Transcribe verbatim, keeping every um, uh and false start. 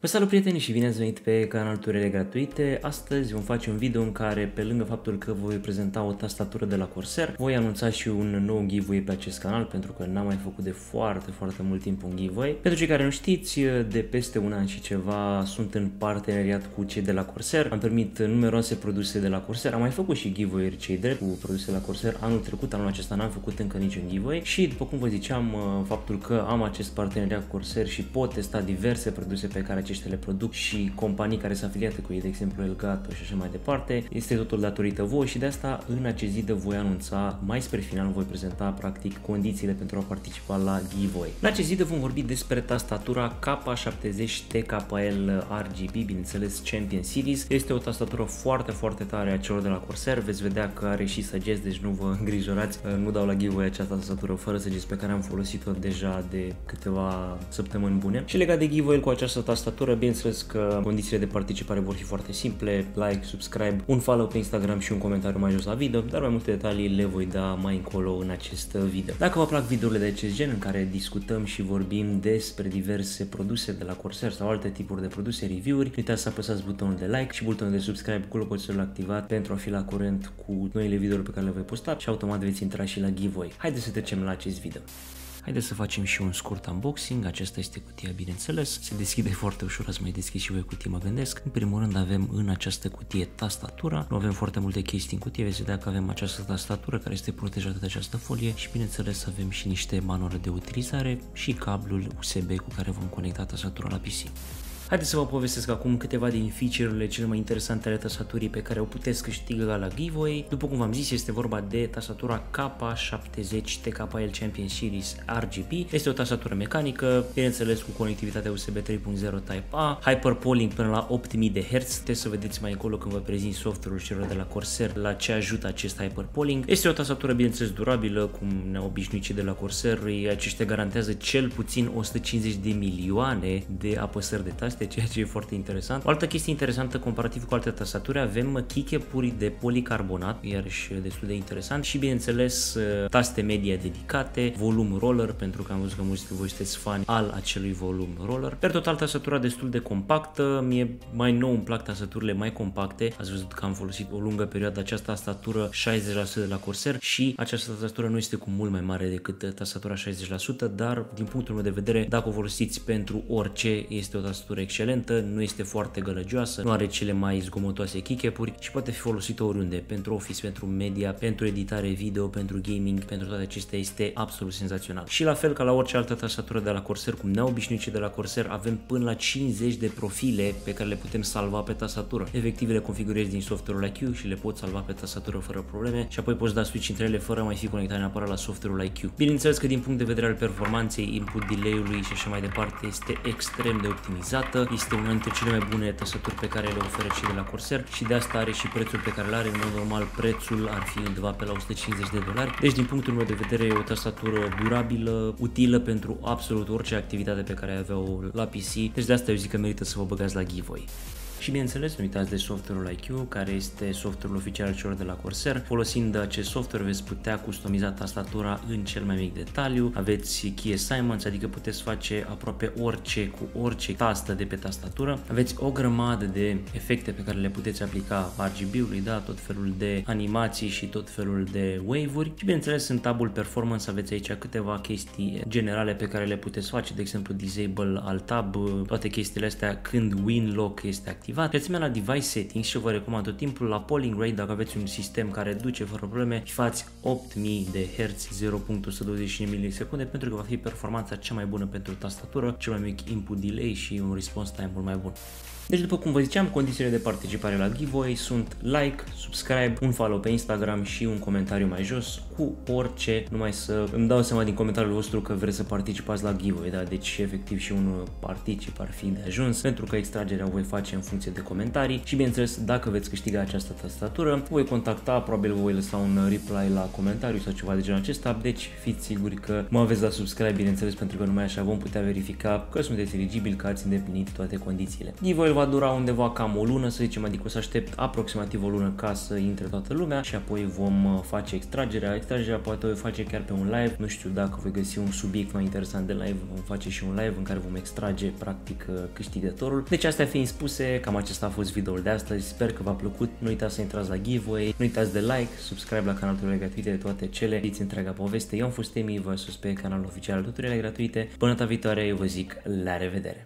Vă salut prieteni și bine ați venit pe canalul Tutoriale Gratuite. Astăzi vom face un video în care, pe lângă faptul că voi prezenta o tastatură de la Corsair, voi anunța și un nou giveaway pe acest canal, pentru că n-am mai făcut de foarte, foarte mult timp un giveaway. Pentru cei care nu știți, de peste un an și ceva sunt în parteneriat cu cei de la Corsair. Am primit numeroase produse de la Corsair, am mai făcut și giveaway-uri cei drept cu produse de la Corsair anul trecut, anul acesta n-am făcut încă niciun giveaway și, după cum vă ziceam, faptul că am acest parteneriat cu Corsair și pot testa diverse produse pe care aceștia le produc și companii care sunt afiliate cu ei, de exemplu Elgato și așa mai departe, este totul datorită voi și de asta în acest video voi anunța, mai spre final voi prezenta practic condițiile pentru a participa la giveaway. În acest video vom vorbi despre tastatura K șaptezeci T K L R G B, bineînțeles Champion Series. Este o tastatură foarte, foarte tare a celor de la Corsair, veți vedea că are și săgeți, deci nu vă îngrijorați, nu dau la giveaway această tastatură fără săgeți pe care am folosit-o deja de câteva săptămâni bune. Și legat de giveaway cu această tastatură, bineînțeles că condițiile de participare vor fi foarte simple: like, subscribe, un follow pe Instagram și un comentariu mai jos la video, dar mai multe detalii le voi da mai încolo în acest video. Dacă vă plac videourile de acest gen în care discutăm și vorbim despre diverse produse de la Corsair sau alte tipuri de produse, review-uri, nu uitați să apăsați butonul de like și butonul de subscribe cu clopoțelul activat pentru a fi la curent cu noile videouri pe care le voi posta și automat veți intra și la giveaway. Haideți să trecem la acest video. Haideți să facem și un scurt unboxing. Aceasta este cutia, bineînțeles. Se deschide foarte ușor, ați mai deschis și voi cutii, mă gândesc. În primul rând avem în această cutie tastatura. Nu avem foarte multe chestii în cutie, veți vedea că avem această tastatură care este protejată de această folie și bineînțeles avem și niște manuale de utilizare și cablul U S B cu care vom conecta tastatura la P C. Haideți să vă povestesc acum câteva din feature-urile cele mai interesante ale tastaturii pe care o puteți câștiga la giveaway. După cum v-am zis, este vorba de tastatura K șaptezeci T K L Champion Series R G B. Este o tastatură mecanică, bineînțeles cu conectivitatea U S B trei punct zero Type A, hyperpolling până la opt mii de herți. Puteți să vedeți mai încolo când vă prezint software-ul celor de la Corsair la ce ajută acest hyperpolling. Este o tastatură, bineînțeles, durabilă, cum ne-au obișnuit cei de la Corsair. Aceștia garantează cel puțin o sută cincizeci de milioane de apăsări de taste, ceea ce e foarte interesant. O altă chestie interesantă comparativ cu alte tastaturi, avem keycap-uri de policarbonat, iarăși destul de interesant, și bineînțeles taste media dedicate, volum roller, pentru că am văzut că mulți dintre voi sunteți fani al acelui volum roller. Per total, tastatura destul de compactă. Mie mai nou îmi plac tastaturile mai compacte. Ați văzut că am folosit o lungă perioadă această tastatură șaizeci la sută de la Corsair și această tastatură nu este cu mult mai mare decât tastatura șaizeci la sută, dar din punctul meu de vedere, dacă o folosiți pentru orice, este o tastatură excelentă, nu este foarte gălăgioasă, nu are cele mai zgomotoase keycap-uri și poate fi folosită oriunde, pentru office, pentru media, pentru editare video, pentru gaming, pentru toate acestea este absolut senzațional. Și la fel ca la orice altă tastatură de la Corsair, cum ne-au obișnuit cei de la Corsair, avem până la cincizeci de profile pe care le putem salva pe tastatură. Efectiv le configurezi din software-ul I Q și le poți salva pe tastatură fără probleme și apoi poți da switch între ele fără a mai fi conectat neapărat la software-ul I Q. Bineînțeles că din punct de vedere al performanței, input delay-ului și așa mai departe este extrem de optimizată. Este una dintre cele mai bune tastaturi pe care le oferă cei de la Corsair și de asta are și prețul pe care îl are. În mod normal, prețul ar fi undeva pe la o sută cincizeci de dolari. Deci, din punctul meu de vedere, e o tastatură durabilă, utilă pentru absolut orice activitate pe care ai avea-o la P C. Deci de asta eu zic că merită să vă băgați la giveaway. Și bineînțeles, nu uitați de software-ul I Q, care este software-ul oficial al celor de la Corsair. Folosind acest software veți putea customiza tastatura în cel mai mic detaliu. Aveți key assignments, adică puteți face aproape orice cu orice tastă de pe tastatură. Aveți o grămadă de efecte pe care le puteți aplica R G B-ului, da, tot felul de animații și tot felul de wave-uri. Și bineînțeles, în tabul performance aveți aici câteva chestii generale pe care le puteți face, de exemplu disable alt tab, toate chestiile astea când win lock este activat. De asemenea, la device settings, și vă recomand tot timpul la polling rate, dacă aveți un sistem care duce fără probleme, fați opt mii de herți, zero virgulă o sută douăzeci și cinci milisecunde, pentru că va fi performanța cea mai bună pentru tastatură, cel mai mic input delay și un response time mult mai bun. Deci, după cum vă ziceam, condițiile de participare la giveaway sunt like, subscribe, un follow pe Instagram și un comentariu mai jos cu orice, numai să îmi dau seama din comentariul vostru că vreți să participați la giveaway, da? Deci efectiv și un particip ar fi de ajuns, pentru că extragerea o voi face în funcție de comentarii și bineînțeles, dacă veți câștiga această tastatură, voi contacta, probabil voi lăsa un reply la comentariu sau ceva de genul acesta, deci fiți siguri că mă aveți la subscribe, bineînțeles, pentru că numai așa vom putea verifica că sunteți eligibili, că ați îndeplinit toate condițiile. Giveaway va dura undeva cam o lună, să zicem, adică o să aștept aproximativ o lună ca să intre toată lumea și apoi vom face extragerea. Extragerea poate o voi face chiar pe un live, nu știu dacă voi găsi un subiect mai interesant de live, vom face și un live în care vom extrage practic câștigătorul. Deci astea fiind spuse, cam acesta a fost videoul de astăzi, sper că v-a plăcut, nu uitați să intrați la giveaway, nu uitați de like, subscribe la canalul Tutoriale Gratuite, de toate cele, știți întreaga poveste. Eu am fost Emi, vă sus pe canalul oficial al Tutoriale Gratuite. Până data viitoare, eu vă zic la revedere!